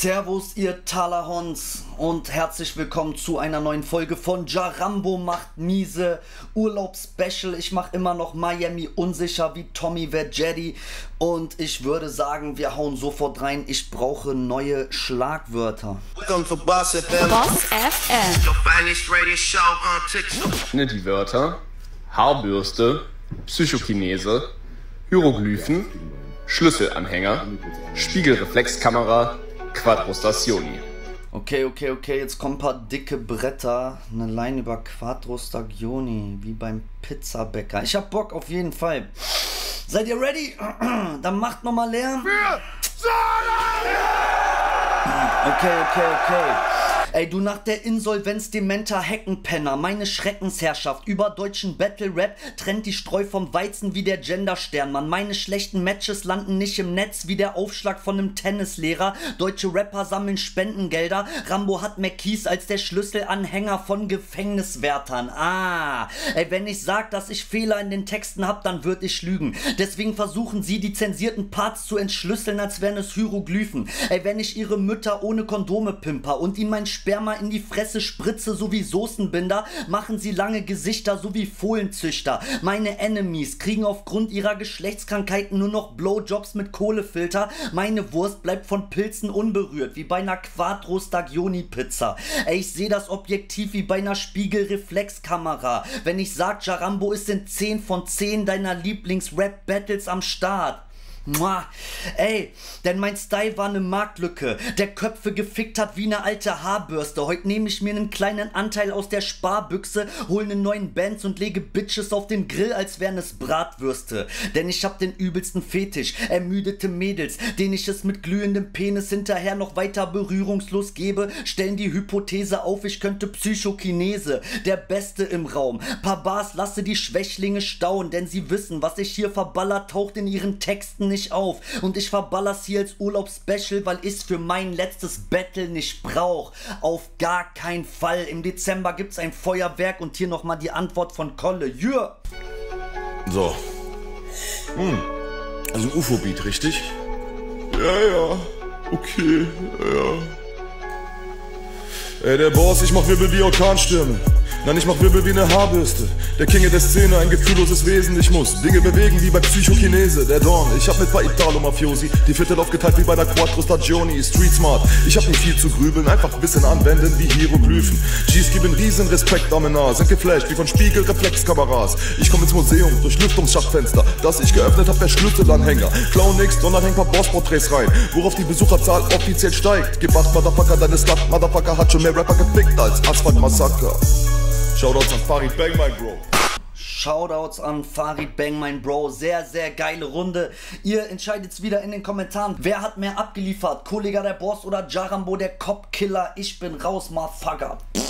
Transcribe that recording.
Servus ihr Talahons und herzlich willkommen zu einer neuen Folge von Jarambo macht miese Urlaubsspecial. Ich mache immer noch Miami unsicher wie Tommy Vercetti und ich würde sagen, wir hauen sofort rein. Ich brauche neue Schlagwörter. Boss FM. Ne, die Wörter Haarbürste, Psychokinese, Hieroglyphen, Schlüsselanhänger, Spiegelreflexkamera, Quadrostazioni. Okay, jetzt kommen ein paar dicke Bretter, eine Line über Quadrostagioni, wie beim Pizzabäcker. Ich hab Bock auf jeden Fall. Seid ihr ready? Dann macht nochmal Lärm. Okay. Ey, du nach der Insolvenz dementer Heckenpenner, meine Schreckensherrschaft über deutschen Battle-Rap trennt die Streu vom Weizen wie der Genderstern, Mann. Meine schlechten Matches landen nicht im Netz wie der Aufschlag von einem Tennislehrer. Deutsche Rapper sammeln Spendengelder, Rambo hat mehr Kies als der Schlüsselanhänger von Gefängniswärtern. Ey, wenn ich sag, dass ich Fehler in den Texten hab, dann würd ich lügen. Deswegen versuchen sie, die zensierten Parts zu entschlüsseln, als wären es Hieroglyphen. Ey, wenn ich ihre Mütter ohne Kondome pimper und ihnen mein Sperma in die Fresse spritze sowie Soßenbinder, machen sie lange Gesichter sowie Fohlenzüchter. Meine Enemies kriegen aufgrund ihrer Geschlechtskrankheiten nur noch Blowjobs mit Kohlefilter. Meine Wurst bleibt von Pilzen unberührt, wie bei einer Quadrostagioni-Pizza. Ey, ich sehe das objektiv wie bei einer Spiegelreflexkamera. Wenn ich sag, Jarambo ist in 10 von 10 deiner Lieblings-Rap-Battles am Start. Mua. Ey, denn mein Style war eine Marktlücke, der Köpfe gefickt hat wie eine alte Haarbürste. Heute nehme ich mir einen kleinen Anteil aus der Sparbüchse, hol einen neuen Bands und lege Bitches auf den Grill, als wären es Bratwürste. Denn ich hab den übelsten Fetisch, ermüdete Mädels, denen ich es mit glühendem Penis hinterher noch weiter berührungslos gebe, stellen die Hypothese auf, ich könnte Psychokinese, der Beste im Raum. Paar Bars lasse die Schwächlinge staunen, denn sie wissen, was ich hier verballer, taucht in ihren Texten nicht auf. Und ich verballer's hier als Urlaubsspecial, weil ich's für mein letztes Battle nicht brauch. Auf gar keinen Fall. Im Dezember gibt's ein Feuerwerk und hier nochmal die Antwort von Kolle. Yeah. So. Also ein UFO-Beat, richtig? Ja. Okay, ja. Ey, der Boss, ich mach Wirbel wie Orkanstürme. Nein, ich mach Wirbel wie eine Haarbürste. Der King der Szene, ein gefühlloses Wesen. Ich muss Dinge bewegen wie bei Psychokinese. Der Dorn, ich hab mit paar Italo-Mafiosi die Viertel aufgeteilt wie bei der Quadrostagioni. Street smart, ich hab nicht viel zu grübeln, einfach Wissen anwenden wie Hieroglyphen. G's geben riesen Respekt, Amenar, sind geflasht wie von Spiegelreflexkameras. Ich komm ins Museum durch Lüftungsschachtfenster, das ich geöffnet hab, der Schlüsselanhänger. Clown nix, sondern häng paar Boss-Porträts rein, worauf die Besucherzahl offiziell steigt. Gib acht, Motherfucker, deine Slut, Motherfucker hat schon mehr Rapper gefickt als Asphalt Massaker. Shoutouts an Farid Bang, mein Bro. Shoutouts an Farid Bang, mein Bro. Sehr, sehr geile Runde. Ihr entscheidet wieder in den Kommentaren. Wer hat mehr abgeliefert? Kollega der Boss oder Jarambo der Cop-Killer? Ich bin raus, Motherfucker.